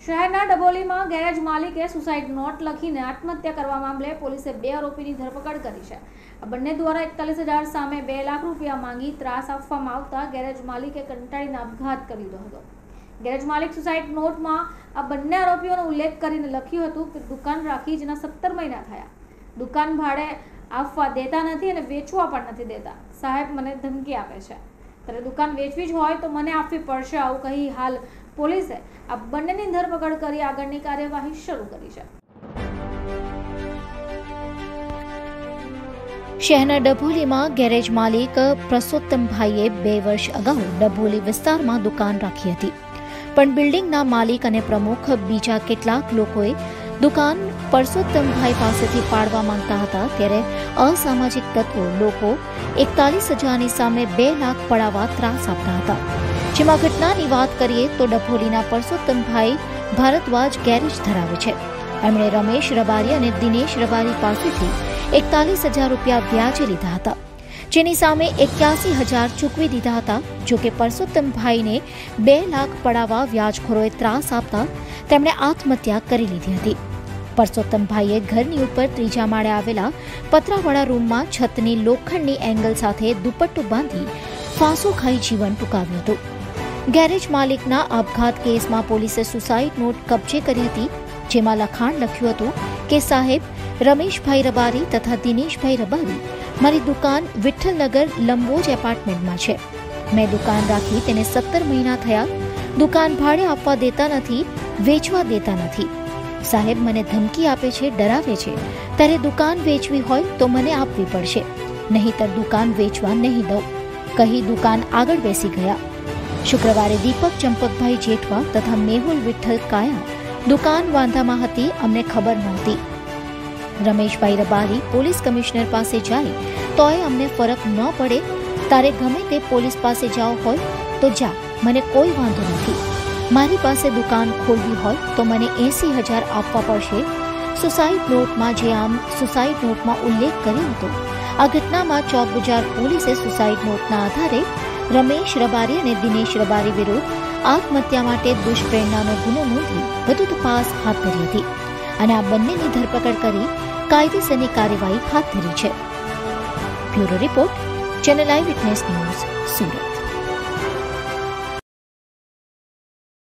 શહેરના ડભોલીમાં ગેરેજ માલિકે સુસાઇડ નોટ લખીને આત્મહત્યા કરવા મામલે પોલીસે 2 આરોપીની ધરપકડ કરી છે। આ બંને દ્વારા 41,000 સામે 2 લાખ રૂપિયા માંગી ત્રાસ આપવામાં આવતા ગેરેજ માલિકે કંટાળીને આપઘાત કરી લીધો હતો। ગેરેજ માલિક સુસાઇડ નોટમાં આ બંને આરોપીઓનો ઉલ્લેખ કરીને લખ્યું હતું કે દુકાન રાખી જેના 17 મહિના થયા, દુકાન ભાડે આપવા દેતા નથી અને વેચવા પણ નથી દેતા। સાહેબ મને ધમકી આપે છે, ત્યારે દુકાન વેચવી જ હોય તો મને આપવી પડશે, આવું કહી હાલ પોલીસે આ બંનેની ધરપકડ કરી આગળની કાર્યવાહી શરૂ કરી છે। શહેરના ડભોલીમાં ગેરેજ માલિક પ્રસોત્તમભાઈએ 2 વર્ષ અગાઉ ડભોલી વિસ્તારમાં દુકાન રાખી હતી, પણ બિલ્ડિંગના માલિક અને પ્રમુખ બીજા કેટલાક લોકોએ દુકાન પરસોત્તમભાઈ પાસેથી પાડવા માંગતા હતા, ત્યારે અસામાજિક તત્વો લોકો 41,000ની સામે 2 લાખ પડાવવા ત્રાસ આપતા હતા। જેમાં ઘટનાની વાત કરીએ તો ડભોલીના પરસોત્તમભાઈ ભારદ્વાજ ગેરેજ ધરાવે છે। એમણે રમેશ રબારી અને દિનેશ રબારી પાસેથી 41,000 રૂપિયા વ્યાજે લીધા હતા, જેની સામે 81,000 ચૂકવી દીધા હતા। જોકે પરસોત્તમભાઈને 2 લાખ પડાવવા વ્યાજખોરોએ ત્રાસ આપતા તેમણે આત્મહત્યા કરી લીધી હતી। પરસોત્તમભાઈએ ઘરની ઉપર 3જા માળે આવેલા પતરાવાળા રૂમમાં છતની લોખંડની એંગલ સાથે દુપટ્ટો બાંધી ફાંસો ખાઈ જીવન ટૂંકાવ્યું હતું। ગેરેજ માલિકના આપઘાત કેસમાં પોલીસે સુસાઇડ નોટ કબજે કરી હતી, જેમાં લખાણ લખ્યું હતું કે સાહેબ રમેશભાઈ રબારી તથા દિનેશભાઈ રબારી મારી દુકાન વિઠ્ઠલનગર લંબોજ એપાર્ટમેન્ટમાં છે। મેં દુકાન રાખી તેને 17 મહિના થયા, દુકાન ભાડે આપવા દેતા નથી, વેચવા દેતા નથી। સાહેબ મને ધમકી આપે છે, ડરાવે છે, ત્યારે દુકાન વેચવી હોય તો મને આપવી પડશે, નહીંતર દુકાન વેચવા નહીં દઉં કહી દુકાન આગળ બેસી ગયા। શુક્રવારે દીપક ચંપકભાઈ જેઠવા તથા મેહુલ વિઠ્ઠલ કાયા દુકાન વાંધામાં હતી, અમને ખબર નહોતી। રમેશભાઈ રબારી પોલીસ કમિશનર પાસે જાય તોય અમને ફરક ન પડે, તારે ગમે તે પોલીસ પાસે જાઓ હોય તો જા, મને કોઈ વાંધો નથી, મારી પાસે દુકાન ખોલવી હોય તો મને 80,000 આપવા પડશે। સુસાઇડ નોટમાં જે આમ સુસાઇડ નોટમાં ઉલ્લેખ કર્યો હતો, આ ઘટનામાં ચોક બજાર પોલીસે સુસાઇડ નોટના આધારે રમેશ રબારી અને દિનેશ રબારી વિરુદ્ધ આત્મહત્યા માટે દુષ્પ્રેરણાનો ગુનો નોંધી વધુ તપાસ હાથ ધરી હતી અને આ બંનેની ધરપકડ કરી કાયદેસરની કાર્યવાહી હાથ ધરી છે। Bureau report, channel eye witness news, Surat.